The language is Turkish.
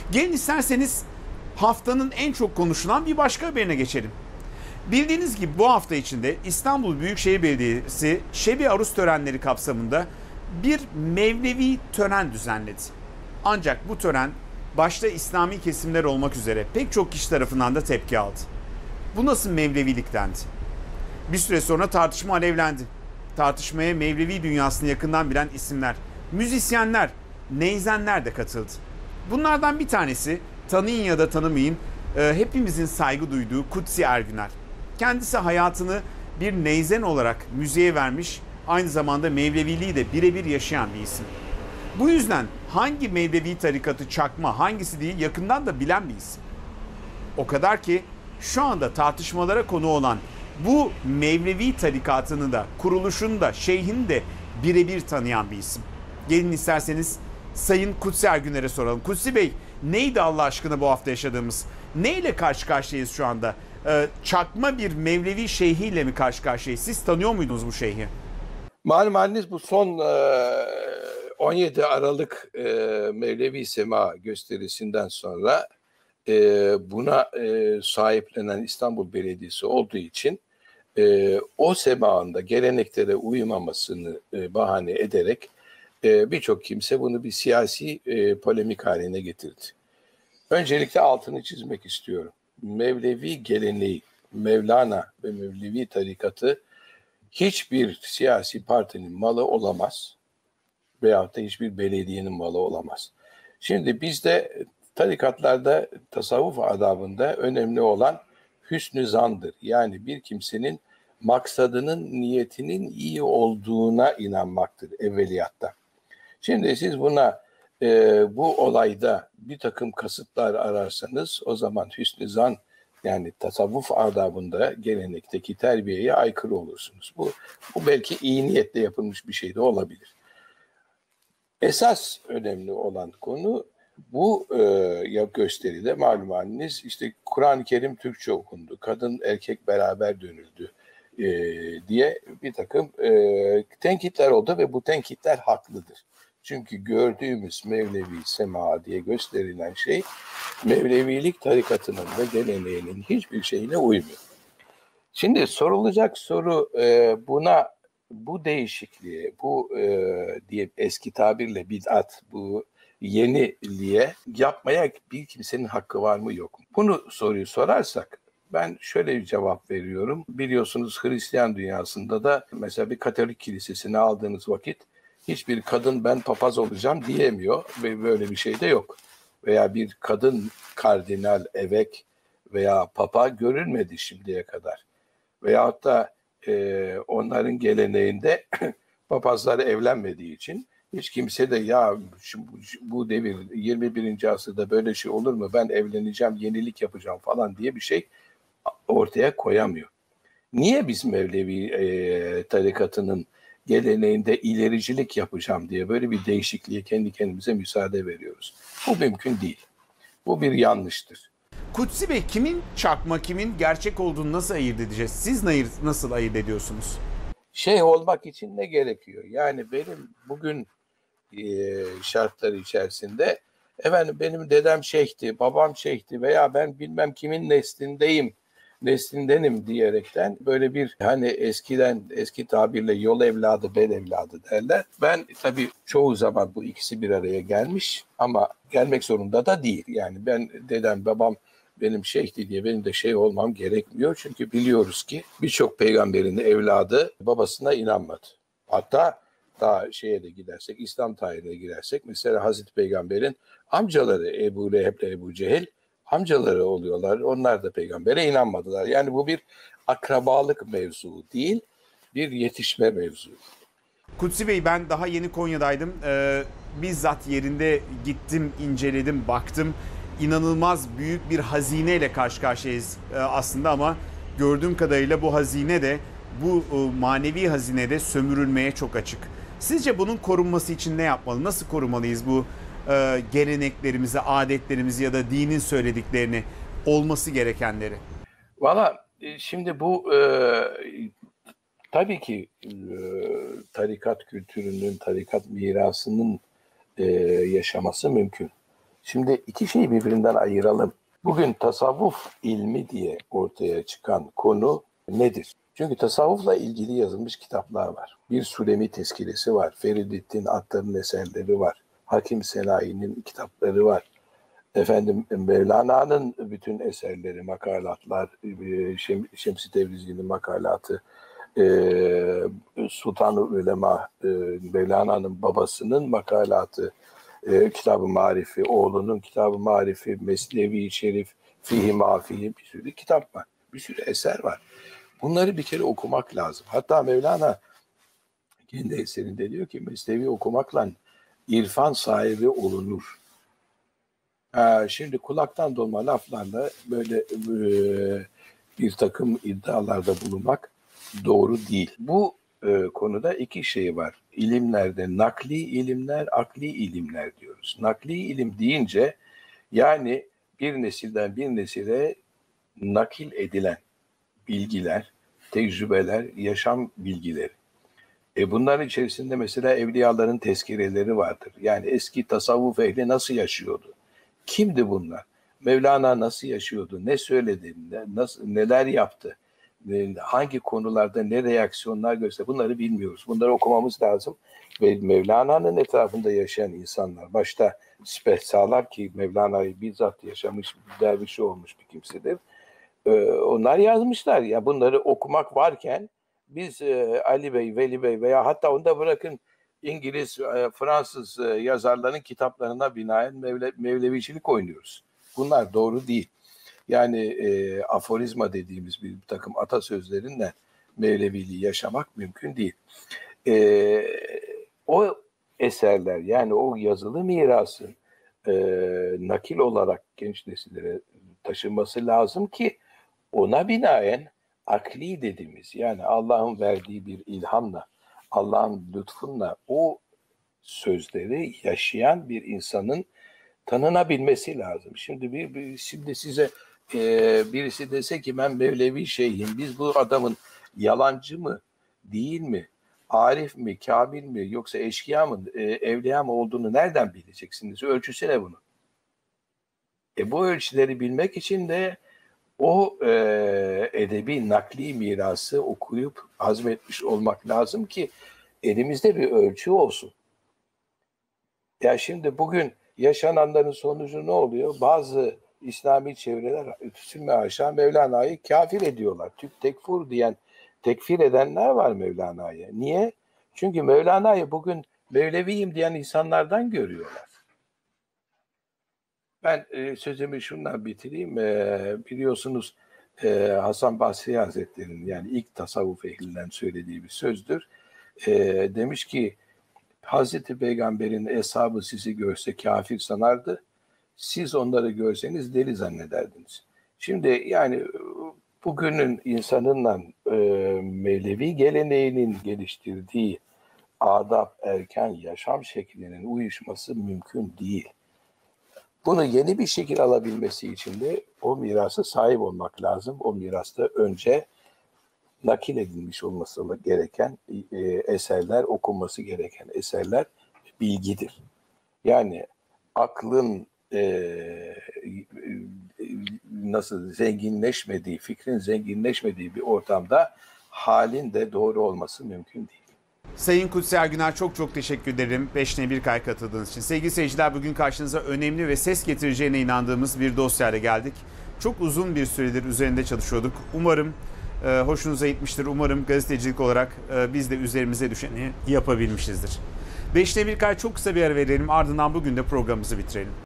Gelin isterseniz haftanın en çok konuşulan bir başka haberine geçelim. Bildiğiniz gibi bu hafta içinde İstanbul Büyükşehir Belediyesi Şebi Aruz törenleri kapsamında bir Mevlevi tören düzenledi. Ancak bu tören başta İslami kesimler olmak üzere pek çok kişi tarafından da tepki aldı. Bu nasıl Mevlevilik dendi? Bir süre sonra tartışma alevlendi. Tartışmaya Mevlevi dünyasını yakından bilen isimler, müzisyenler, neyzenler de katıldı. Bunlardan bir tanesi, tanıyın ya da tanımayın, hepimizin saygı duyduğu Kutsi Ergüner. Kendisi hayatını bir neyzen olarak müziğe vermiş, aynı zamanda Mevleviliği de birebir yaşayan bir isim. Bu yüzden hangi Mevlevi tarikatı çakma, hangisi değil yakından da bilen bir isim. O kadar ki şu anda tartışmalara konu olan bu Mevlevi tarikatını da, kuruluşunu da, şeyhini de birebir tanıyan bir isim. Gelin isterseniz Sayın Kutsi Ergüner'e soralım. Kutsi Bey, neydi Allah aşkına bu hafta yaşadığımız? Neyle karşı karşıyayız şu anda? Çakma bir Mevlevi şeyhiyle mi karşı karşıyayız? Siz tanıyor muydunuz bu şeyhi? Malum haliniz bu son 17 Aralık Mevlevi Sema gösterisinden sonra buna sahiplenen İstanbul Belediyesi olduğu için o semağında geleneklere uymamasını bahane ederek birçok kimse bunu bir siyasi polemik haline getirdi. Öncelikle altını çizmek istiyorum. Mevlevi geleneği, Mevlana ve Mevlevi tarikatı hiçbir siyasi partinin malı olamaz veyahut da hiçbir belediyenin malı olamaz. Şimdi bizde tarikatlarda tasavvuf adabında önemli olan hüsnü zandır. Yani bir kimsenin maksadının, niyetinin iyi olduğuna inanmaktır evveliyatta. Şimdi siz buna bu olayda bir takım kasıtlar ararsanız o zaman hüsnü zan yani tasavvuf adabında gelenekteki terbiyeye aykırı olursunuz. Bu belki iyi niyetle yapılmış bir şey de olabilir. Esas önemli olan konu bu gösteride malum haliniz işte Kur'an-ı Kerim Türkçe okundu, kadın erkek beraber dönüldü diye bir takım tenkitler oldu ve bu tenkitler haklıdır. Çünkü gördüğümüz Mevlevi Sema diye gösterilen şey Mevlevilik tarikatının ve geleneğinin hiçbir şeyine uymuyor. Şimdi sorulacak soru bu değişikliğe, bu diye eski tabirle bid'at, bu yeniliğe yapmaya bir kimsenin hakkı var mı yok mu? Bunu soruyu sorarsak ben şöyle bir cevap veriyorum. Biliyorsunuz Hristiyan dünyasında da mesela bir Katolik kilisesine aldığınız vakit hiçbir kadın ben papaz olacağım diyemiyor ve böyle bir şey de yok. Veya bir kadın kardinal, evek veya papa görülmedi şimdiye kadar. Veyahut da onların geleneğinde papazlar evlenmediği için hiç kimse de ya bu devir 21. asırda böyle şey olur mu ben evleneceğim yenilik yapacağım falan diye bir şey ortaya koyamıyor. Niye biz Mevlevi tarikatının geleneğinde ilericilik yapacağım diye böyle bir değişikliğe kendi kendimize müsaade veriyoruz? Bu mümkün değil. Bu bir yanlıştır. Kutsi Bey, kimin çakma kimin gerçek olduğunu nasıl ayırt edeceğiz? Siz nasıl ayırt ediyorsunuz? Şeyh olmak için ne gerekiyor? Yani benim bugün şartlar içerisinde efendim benim dedem şeyhti, babam şeyhti veya ben bilmem kimin neslindenim diyerekten böyle bir hani eski tabirle yol evladı, bel evladı derler. Ben tabii çoğu zaman bu ikisi bir araya gelmiş ama gelmek zorunda da değil. Yani ben dedem, babam benim şeyhti diye benim de şey olmam gerekmiyor. Çünkü biliyoruz ki birçok peygamberin evladı babasına inanmadı. Hatta daha şeye de gidersek, İslam tarihine gidersek mesela Hazreti Peygamber'in amcaları Ebu Leheb ile Ebu Cehil amcaları oluyorlar. Onlar da peygambere inanmadılar. Yani bu bir akrabalık mevzu değil, bir yetişme mevzu. Kutsi Bey, ben daha yeni Konya'daydım. Bizzat yerinde gittim, inceledim, baktım. İnanılmaz büyük bir hazineyle karşı karşıyayız aslında ama gördüğüm kadarıyla bu hazine de bu manevi hazine de sömürülmeye çok açık. Sizce bunun korunması için ne yapmalı? Nasıl korumalıyız bu geleneklerimizi, adetlerimizi ya da dinin söylediklerini, olması gerekenleri? Valla şimdi bu tabii ki tarikat kültürünün, tarikat mirasının yaşaması mümkün. Şimdi iki şeyi birbirinden ayıralım. Bugün tasavvuf ilmi diye ortaya çıkan konu nedir? Çünkü tasavvufla ilgili yazılmış kitaplar var. Bir Sulemi tezkiresi var. Feridettin Attar'ın eserleri var. Hakim Senayi'nin kitapları var. Mevlana'nın bütün eserleri, makalatlar, Şems-i Tebrizi'nin makalatı, Sultan-ı Ulema, Mevlana'nın babasının makalatı, Kitab-ı Marifi, oğlunun Kitab-ı Marifi, Mesnevi-i Şerif, Fihi Mafihi, bir sürü kitap var. Bir sürü eser var. Bunları bir kere okumak lazım. Hatta Mevlana kendi eserinde diyor ki Mesnevi okumakla irfan sahibi olunur. Şimdi kulaktan dolma laflarla böyle bir takım iddialarda bulunmak doğru değil. Bu konuda iki şey var. İlimlerde nakli ilimler, akli ilimler diyoruz. Nakli ilim deyince yani bir nesilden bir nesile nakil edilen bilgiler, tecrübeler, yaşam bilgileri. Bunların içerisinde mesela evliyaların tezkireleri vardır. Yani eski tasavvuf ehli nasıl yaşıyordu? Kimdi bunlar? Mevlana nasıl yaşıyordu? Ne söyledi? Neler yaptı? Hangi konularda ne reaksiyonlar gösterdi? Bunları bilmiyoruz. Bunları okumamız lazım. Ve Mevlana'nın etrafında yaşayan insanlar, başta Spehsalar ki Mevlana'yı bizzat yaşamış, bir dervişi olmuş bir kimsedir. Onlar yazmışlar. Ya bunları okumak varken biz Ali Bey, Veli Bey veya hatta onu da bırakın İngiliz, Fransız yazarların kitaplarına binaen Mevlevicilik oynuyoruz. Bunlar doğru değil. Yani aforizma dediğimiz bir takım atasözlerinden Mevleviliği yaşamak mümkün değil. O eserler yani o yazılı mirasın nakil olarak genç nesillere taşınması lazım ki ona binaen akli dediğimiz yani Allah'ın verdiği bir ilhamla, Allah'ın lütfunla o sözleri yaşayan bir insanın tanınabilmesi lazım. Şimdi size birisi dese ki ben Mevlevi şeyhim, biz bu adamın yalancı mı, değil mi, arif mi, kamil mi, yoksa eşkıya mı, evliya mı olduğunu nereden bileceksiniz? Ölçüsü ne bunun? Bu ölçüleri bilmek için de o edebi nakli mirası okuyup hazmetmiş olmak lazım ki elimizde bir ölçü olsun. Ya şimdi bugün yaşananların sonucu ne oluyor? Bazı İslami çevreler sümme aşağı Mevlana'yı kafir ediyorlar. Tekfir edenler var Mevlana'yı. Niye? Çünkü Mevlana'yı bugün Mevleviyim diyen insanlardan görüyorlar. Ben sözümü şundan bitireyim. Biliyorsunuz Hasan Basri Hazretleri'nin yani ilk tasavvuf ehlinden söylediği bir sözdür. Demiş ki Hazreti Peygamber'in eshabı sizi görse kafir sanardı. Siz onları görseniz deli zannederdiniz. Şimdi yani bugünün insanınla Mevlevi geleneğinin geliştirdiği adab, erken yaşam şeklinin uyuşması mümkün değil. Bunu yeni bir şekil alabilmesi için de o mirasa sahip olmak lazım. O mirasta önce nakil edilmiş olması gereken eserler, okunması gereken eserler bilgidir. Yani aklın nasıl zenginleşmediği, fikrin zenginleşmediği bir ortamda halin de doğru olması mümkün değil. Sayın Kutsi Ergüner çok teşekkür ederim 5'ne 1 kay katıldığınız için. Sevgili seyirciler bugün karşınıza önemli ve ses getireceğine inandığımız bir dosyayla geldik. Çok uzun bir süredir üzerinde çalışıyorduk. Umarım hoşunuza gitmiştir. Umarım gazetecilik olarak biz de üzerimize düşeni yapabilmişizdir. 5'te 1 kay çok kısa bir ara verelim ardından bugün de programımızı bitirelim.